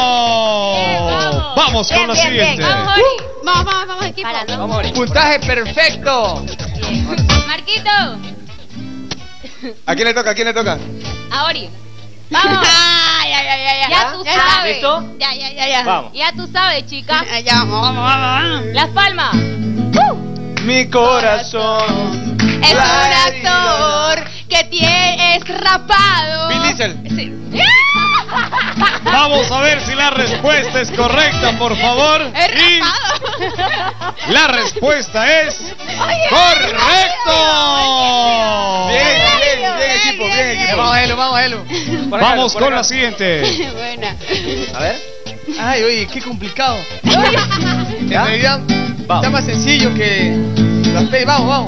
Vamos con Bien, la bien, siguiente. bien. Vamos, Ori. Vamos, vamos, vamos, equipo. Para, ¿no? Vamos, Ori. Puntaje perfecto. Marquito. ¿A quién le toca? ¿A quién le toca? A Ori. Vamos. Ay, ay, ay, ay, Ya tú ya, sabes. ¿Listo? Ya, ya, ya, ya. Vamos. Ya tú sabes, chica. Ya, ya, vamos, vamos, vamos. Las palmas. Mi corazón. Es un actor que tiene, es rapado. Vin Diesel. Sí. Vamos a ver si la respuesta es correcta, por favor. Es Y rapado. la respuesta es correcto. Bien, bien, bien equipo, bien equipo. Vamos, Elo, vamos, Elo. Por acá, Vamos por con acá. la siguiente. Buena. A ver. Ay, oye, qué complicado. En ¿Ya? realidad Vamos. está más sencillo que las pelis. Vamos, vamos.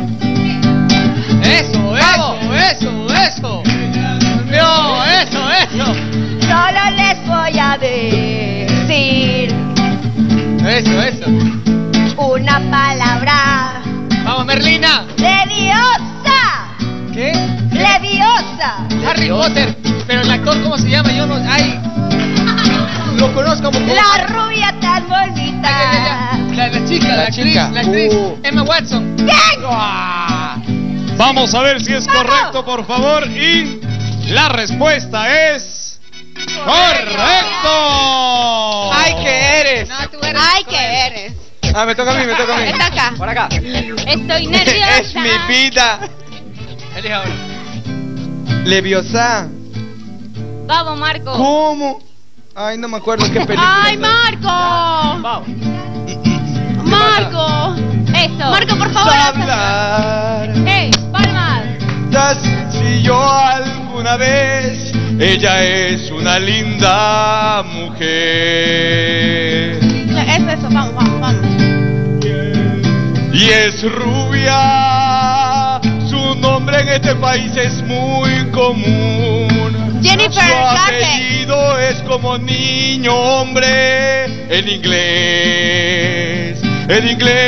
Eso, eso, eso, eso. No, eso, eso. Solo les voy a decir Eso, eso. una palabra. Vamos, Merlina. ¡Leviosa! ¿Qué? ¡Leviosa! Harry Potter. Pero el actor, ¿cómo se llama? Yo no. Ay. Lo conozco como. La rubia tan bonita. Ay, ay, ay. La, la chica, la, La actriz, chica. la actriz. Uh. Emma Watson. Bien. Ah. Vamos a ver si es Vamos. correcto, por favor. Y la respuesta es ¡Correcto! ¡Ay, que eres! No, tú eres. Ay, que eres. Ah, me toca a mí, me toca a mí. Está acá. Por acá. Estoy nerviosa. Es mi vida. Elija ahora. Leviosa. Vamos, Marco. ¿Cómo? Ay, no me acuerdo qué película. ¡Ay, Marco! Vamos. ¡Marco! Eso. Marco, por favor. Hablar. ¡Hey, palmas! Si yo alguna vez, ella es una linda mujer. Es eso, vamos, vamos, vamos. Y es rubia, su nombre en este país es muy común. Jennifer Su Lopez. apellido es como niño hombre en inglés. En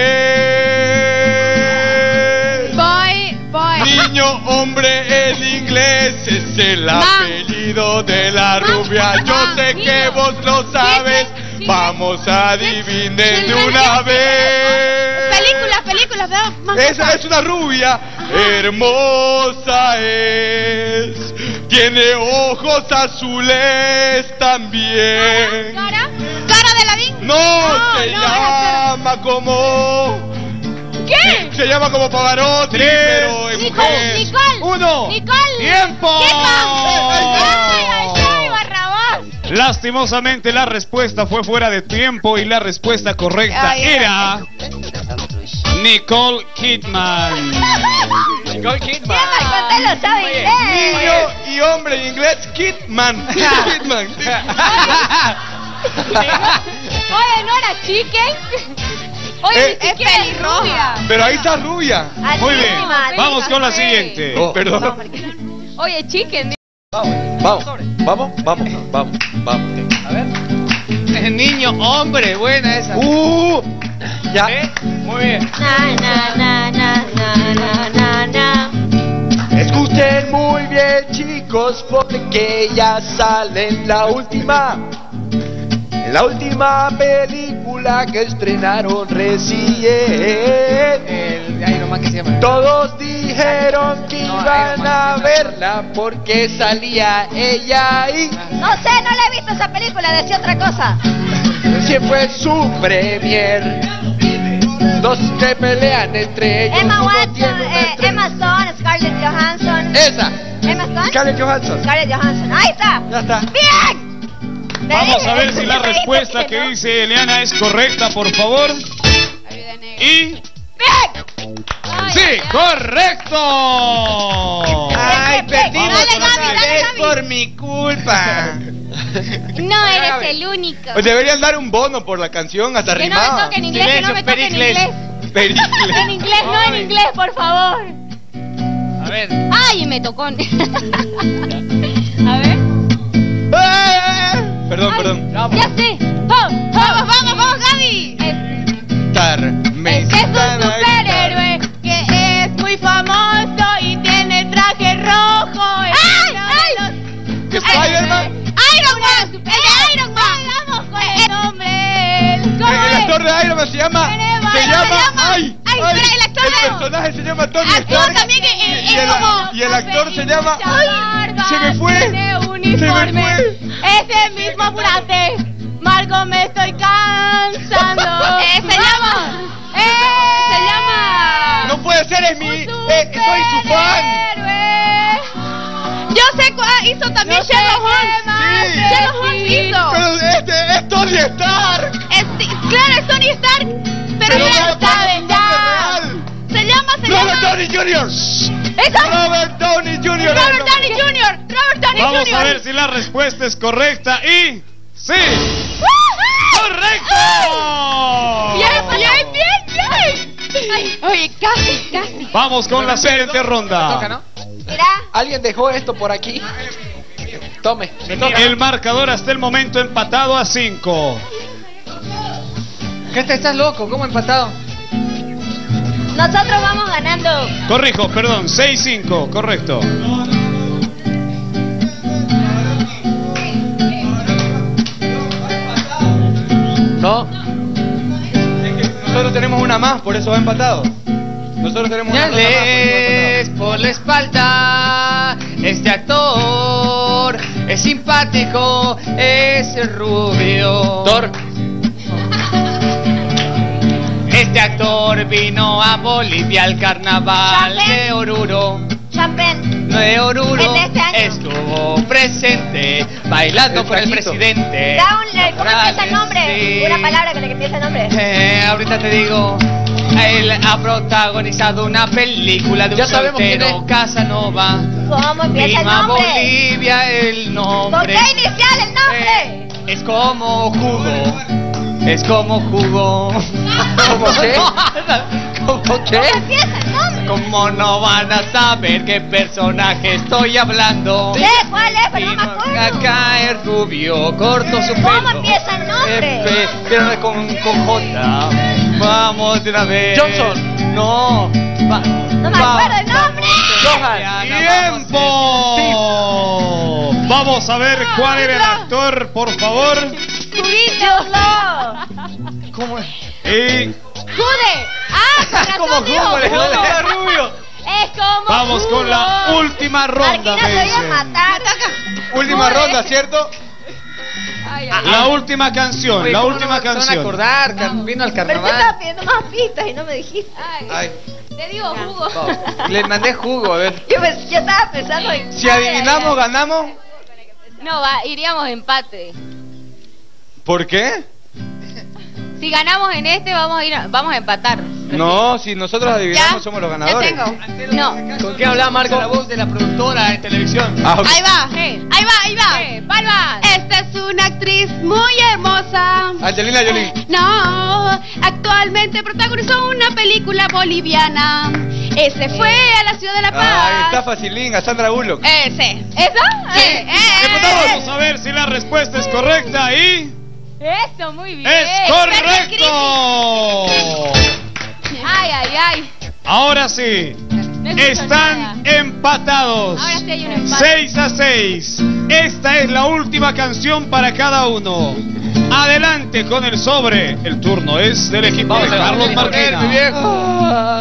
inglés. Boy, boy. Niño hombre en inglés es el apellido de la rubia. Yo sé que vos lo sabes. Vamos a adivinar de una vez. Películas, películas, vamos. Esa es una rubia, hermosa es. Tiene ojos azules también. ¿Cara? ¿Cara de Lavín? No, No, se no, llama como... ¿Qué? Se llama como Pavarotti, pero en Nicole, mujer. Nicole. Uno. Nicole. ¡Tiempo! ¿Qué más? ¡Ay, ay, ay, Barrabás! Lastimosamente la respuesta fue fuera de tiempo y la respuesta correcta Ay, era Nicole Kidman. Nicole Kidman. Usted lo sabe inglés. Niño y hombre en inglés, Kidman. Kidman. Oye, ¿no era chicken? Oye, Eh, ni siquiera es rubia. Pero ahí está rubia. Muy bien, Animal. vamos con la siguiente. Oh, perdón. Oye, chicken. Vamos, vamos, vamos, vamos, vamos. A ver. Niño, hombre, buena esa. Uh, ya. ¿Eh? Muy bien. Na, na, na, na, na, na, na, na. Escuchen muy bien, chicos, porque ya sale en la última. En la última película que estrenaron recién. El Iron Man que se llama. Todos dijeron que No, iban Iron Man, a no. verla porque salía ella ahí. No sé, no la he visto esa película, decía otra cosa. Recién fue su premier. Dos que pelean entre ellos. Emma uno Watson, tiene un eh, estreno. Emma Stone, Scarlett Johansson. Esa. Emma Stone. Scarlett Johansson. Scarlett Johansson. Ahí está. Ya está. ¡Bien! Vamos a ver si la respuesta que dice Eliana es correcta, por favor. Y... ¡Bien! ¡Sí, correcto! Ay, perdimos Dale, Gaby, otra dale, vez Gaby. por mi culpa. No eres el único. Pues deberían dar un bono por la canción, hasta Que no me rimaba. toque en inglés, que no me toque en Pericles. inglés. Pericles. En inglés, no en inglés, por favor. A ver. Ay, me tocó. A ver. ¡Eh! Perdón, perdón. Ya sé. Vamos, Vamos, vamos, vamos, Gaby. Carmen. Este es un superhéroe que es muy famoso y tiene traje rojo. ¡Ay, ay! Spider-Man. Iron Man. El de Iron Man. Vamos con el nombre. ¿Cómo El, el es? actor de Iron Man se llama. Tenemos- Se ¿cómo llama. se llama? Ay, Ay, ay, espera, el actor el de- personaje se llama Tony Actúa Stark. también en- y, en- y el, como- y el actor se llama. Ay, Barba, se me fue. tiene Se me uniforme. fue. Ese mismo frase. Marco, me estoy cansando. Eh, se llama. Eh, se llama. No puede ser, es mi. eh, soy su fan. Superhéroe. Yo sé cuál hizo también No sé Sherlock qué Holmes. más Sherlock Holmes decir. hizo. Pero este es Tony Stark. Es- claro, es Tony Stark. Pero Pero ya no lo saben, ya. real. Se llama, se Robert llama. Downey junior ¿Esa? Robert Downey junior Robert Downey junior Robert Downey Vamos junior a ver si la respuesta es correcta y... ¡Sí! ¡Correcto! Bien, bien, bien, bien. Ay, oye, casi, casi. Vamos con la siguiente ronda. Toca, ¿no? Mira. Alguien dejó esto por aquí. Tome. Me toca. El marcador hasta el momento empatado a cinco. ¿Qué te estás loco? ¿Cómo empatado? Nosotros vamos ganando. Corrijo, perdón, seis cinco, correcto. No. Nosotros tenemos una más, por eso va empatado. Nosotros tenemos una ronda más, por eso va empatado. Señales por la espalda, este actor es simpático, es rubio. Thor. Este actor vino a Bolivia al carnaval de Oruro. Chapen. De Oruro El de este año. estuvo presente bailando El con el Paquito. presidente. Da un, ¿cómo empieza el nombre? Sí. Una palabra con la que empieza el nombre. Eh, ahorita te digo. Él ha protagonizado una película de un Ya sabemos quién soltero Casanova. ¿Cómo empieza el Vino a nombre? Bolivia el ¿Con nombre. qué inicial el nombre? Es como jugo. Es como jugo. ¿Cómo qué? ¿Cómo qué? ¿Cómo empieza el nombre? ¿Cómo no van a saber qué personaje estoy hablando? ¿Qué? ¿Cuál es? Pero no me acuerdo. Acá es rubio, corto su pelo. ¿Cómo empieza el nombre? F, pero con, con J. Vamos de una vez. Johnson. No. Va, No me acuerdo el nombre. Johan. ¡Tiempo! Vamos a ver cuál era el actor, por favor. Juguito. ¿Cómo es? Y ¡Jude! ¡Ah! Como razón dijo Google, jugo. era rubio. Es como vamos jugo. con la última ronda. Marquina me te voy a dicen. matar. Última Jude. ronda, ¿cierto? Ay, ay, La última canción, Oye, la ¿cómo última no se van a canción. acordar? Car- Vino al Pero te estaba carnaval. pidiendo más pistas y no me dijiste. ay. Ay, Te digo jugo. Le mandé jugo, a ver. Yo, me- yo estaba pensando en... si adivinamos, ganamos. No, va, iríamos empate. ¿Por qué? Si ganamos en este, vamos a ir a- vamos a empatar. No, si nosotros adivinamos, Ya, somos los Ya ganadores. tengo. No. ¿Con qué hablaba Marco? La voz de la productora en televisión. Ah, ok. Ahí va. ¿Qué? Ahí va, ahí va. ¿Qué? Palmas. Esta es una actriz muy hermosa. Angelina Jolie. No, actualmente protagonizó una película boliviana. Ese fue a la ciudad de La Paz. Ah, está facilín, a Sandra Bullock. Ese. ¿Esa? Sí. Eh, Eh, Vamos a ver si la respuesta es correcta y Eso, muy bien. es correcto. Ay, ay, ay. Ahora sí, No escucho están nada. empatados. Ahora sí hay un empate. seis a seis. Esta es la última canción para cada uno. Adelante con el sobre. El turno es del equipo de Carlos Marquina.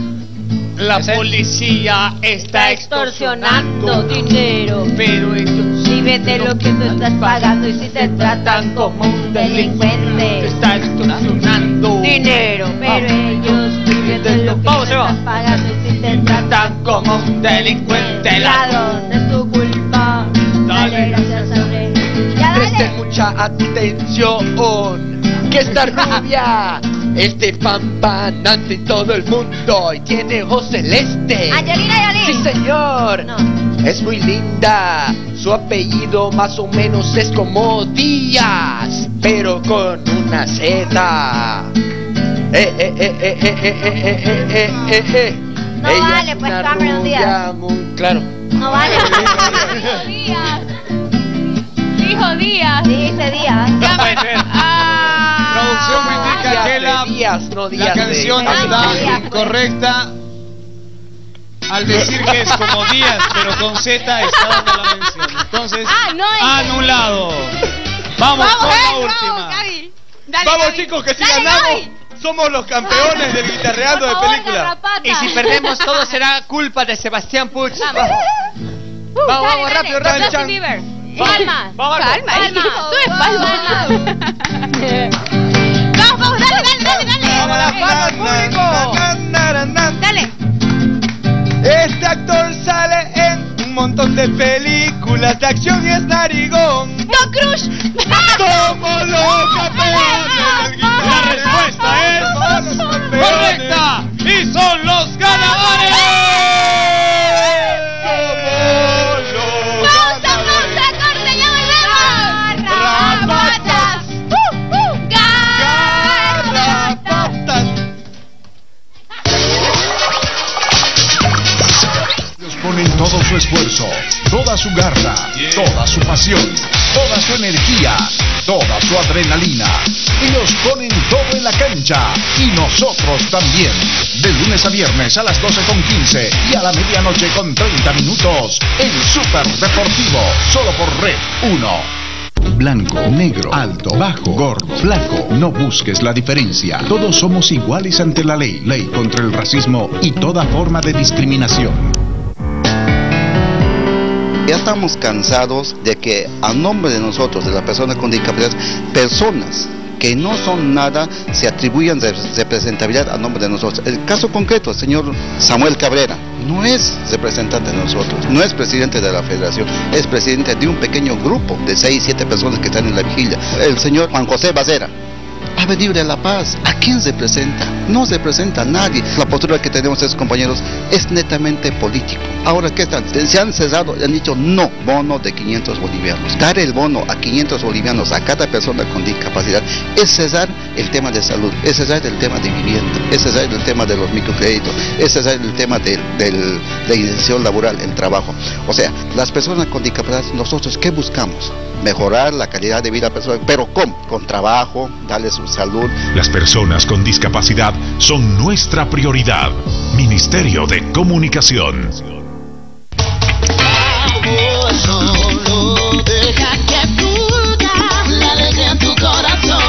La policía está Extorsionando dinero. pero ellos Vive de lo que tú estás pagando y si te tratan como un te delincuente. está extorsionando Dinero, pero ellos viven de lo que tú Vamos, Eva. estás pagando y si te tratan tan como un delincuente. La ladrón, es tu culpa. Dale gracias a Rey. Ya Presten dale. mucha atención. Que esta rubia es de pampanante en todo el mundo y tiene ojos celeste. Angelina Jolie. Sí, señor. No. Es muy linda. Su apellido más o menos es como Díaz, pero con una Z. Eh, eh, eh, eh, eh, eh, eh, eh, eh, eh, eh. No Ella vale, es pues, una Cameron rubia Díaz. muy claro. No vale. Dijo Díaz. Dijo Díaz. Dice Díaz. Ya puede ser. Producción me indica Díaz que de la, Díaz, no la Díaz de- canción Ah, está Díaz, pues. incorrecta. Al decir que es como Díaz, pero con Z está dando la mención. Entonces, Ah, no es- anulado. Vamos, Vamos, con eh, la vamos, última. Gaby. Dale, Vamos, Gaby. chicos, que si Dale, ganamos, Gaby. somos los campeones del guitarreando Por de favor, película. garrapata. Y si perdemos todo será culpa de Sebastián Puig. Vamos. Vamos, vamos, Dale, rápido, dale. rápido. Justin Bieber. Palmas. Vamos, Calma, Palmas. tú eres palma. Vamos, vamos, dale, dale, dale, dale. Vamos, las palmas, público. Dale. Este actor sale en un montón de películas de acción y es narigón. Tom Cruise. Somos los campeones del La respuesta es Somos los campeones. correcta y son los ganadores. Somos los Pausa, ganadores. pausa, corte, ya volvemos. Garrapatas. Uh, uh, garrapatas. Garrapatas. Ellos ponen todo su esfuerzo, toda su garra, toda su pasión, toda su energía, toda su adrenalina. Ellos ponen todo en la cancha y nosotros también. De lunes a viernes a las doce con quince y a la medianoche con treinta minutos en Super Deportivo, solo por Red uno. Blanco, negro, alto, bajo, gordo, flaco. No busques la diferencia. Todos somos iguales ante la ley. Ley contra el racismo y toda forma de discriminación. Ya estamos cansados de que a nombre de nosotros, de las personas con discapacidad, personas que no son nada se atribuyen de representabilidad a nombre de nosotros. El caso concreto, el señor Samuel Cabrera, no es representante de nosotros, no es presidente de la federación, es presidente de un pequeño grupo de seis, siete personas que están en la vigilia. El señor Juan José Bacera ha venido de La Paz. ¿A quién representa? No representa a nadie. La postura que tenemos esos compañeros es netamente político. Ahora, ¿qué están? Se han cesado y han dicho no, bono de quinientos bolivianos. Dar el bono a quinientos bolivianos a cada persona con discapacidad es cesar el tema de salud, es cesar el tema de vivienda, es cesar el tema de los microcréditos, es cesar el tema de, de la inserción laboral, el trabajo. O sea, las personas con discapacidad, nosotros, ¿qué buscamos? Mejorar la calidad de vida de personas, pero ¿cómo? Con trabajo, darle su salud. Las personas con discapacidad son nuestra prioridad. Ministerio de Comunicación. Solo deja que fluya la alegría en tu corazón.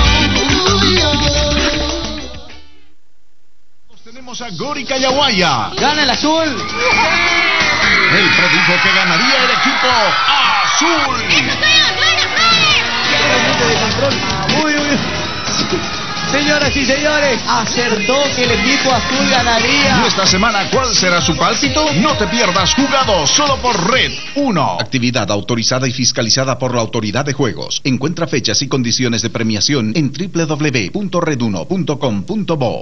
Tenemos a Gori Cayaguaya. ¡Gana el azul! Él predijo que ganaría el equipo azul. Uy, uy. Señoras y señores, acertó que el equipo azul ganaría. ¿Y esta semana cuál será su pálpito? No te pierdas Jugado solo por Red uno. Actividad autorizada y fiscalizada por la Autoridad de Juegos. Encuentra fechas y condiciones de premiación en doble u doble u doble u punto red uno punto com punto bo.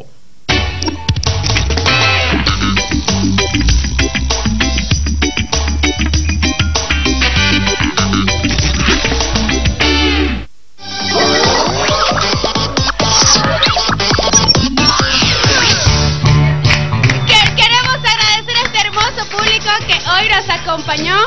Que hoy nos acompañó.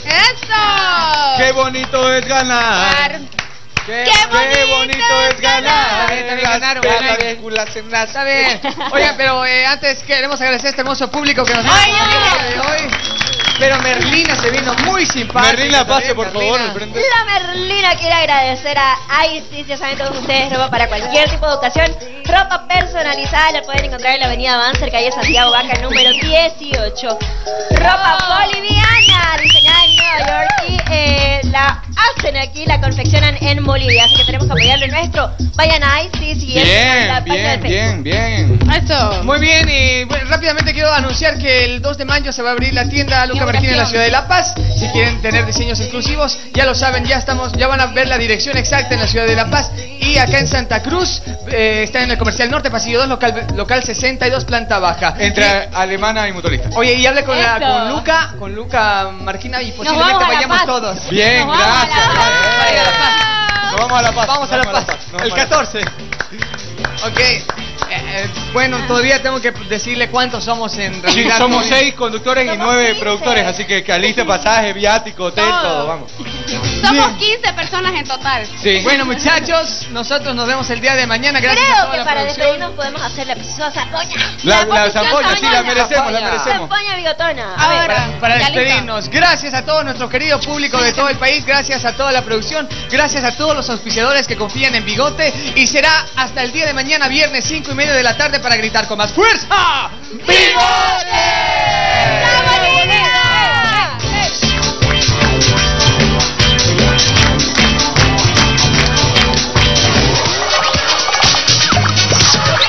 ¡Eso! ¡Qué bonito es ganar! ¡Qué, ¡Qué bonito, qué bonito es ganar! Está bien, ganaron, ganaron. Está bien. Oigan, pero eh, antes queremos agradecer a este hermoso público que nos ha acompañado el día de hoy. Pero Merlina se vino muy simpática. Merlina, pase por favor al frente. La Merlina quiere agradecer a Isis, ya saben todos ustedes, ropa para cualquier tipo de ocasión, ropa personalizada, la pueden encontrar en la avenida Banzer, calle Santiago Vaca, número dieciocho. Ropa boliviana, diseñada en Nueva York y eh, la hacen aquí, la confeccionan en Bolivia, así que tenemos que apoyarlo nuestro. Vayan a Isis y bien, la página de bien, Facebook. bien, bien. Eso. Muy bien, y bueno, rápidamente quiero anunciar que el dos de mayo se va a abrir la tienda Luca Marquina en la ciudad de La Paz. Si quieren tener diseños exclusivos, ya lo saben, ya estamos, ya van a ver la dirección exacta en la ciudad de La Paz. Y acá en Santa Cruz, eh, está en el Comercial Norte, pasillo dos, local, local sesenta y dos, planta baja. Entre y, alemana y mutualista. Oye, y hable con, la, Eso. con Luca, con Luca Marquina y posiblemente vamos a La vayamos Paz. todos. Bien, Nos vamos a gracias. La Paz. Vaya a La Paz. Nos vamos a La Paz. Vamos a La Nos Paz. Nos vamos El a La Paz. catorce. Ok. Eh, bueno, todavía tengo que decirle cuántos somos en Sí, realidad. somos ¿no? seis conductores y Somos nueve quince. productores, así que caliste pasaje, viático, hotel, Todo. todo, vamos. Somos quince personas en total. Sí. Bueno, muchachos, nosotros nos vemos el día de mañana. Gracias a Creo toda que la para producción. despedirnos podemos hacer la preciosa zampoña. La, la posición zampoña, sí, la merecemos, la Zampoña. merecemos. Zampoña bigotona. A ver. Para, para ya listo. despedirnos, gracias a todo nuestro querido público de todo el país, gracias a toda la producción, gracias a todos los auspiciadores que confían en Bigote, y será hasta el día de mañana, viernes cinco y media de la tarde, para gritar con más fuerza. ¡Bigote!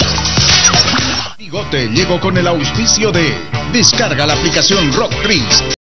Bigote llegó con el auspicio de Descarga la aplicación Rock Chris